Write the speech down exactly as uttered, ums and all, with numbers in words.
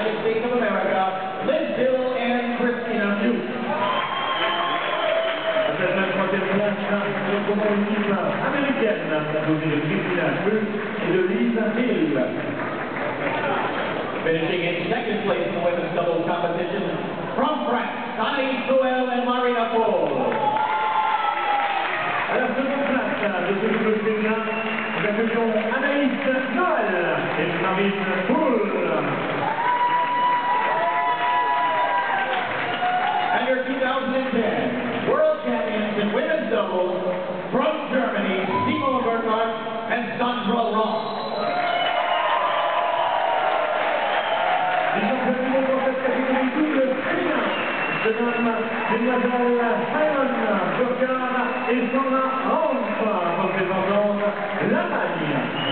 United States of America, Liz Hill and Christina Hughes. Cette la troisième place, notre équipe américaine, composée de Christina Hughes et de Liz Hill. Finishing in second place in the women's doubles competition, from France, Anaïs Noël and Marina Pohl. À la seconde place de ce double féminin, nous accueillons Anaïs Noël et Marina Pohl. And your two thousand ten World Champions in women's doubles from Germany, Simone Burkhardt and Sandra Ross. Les champions du monde dans cette catégorie double féminin se nomment Mesdemoiselles Simone Burkhardt et Sandra Ross, représentant l'Allemagne.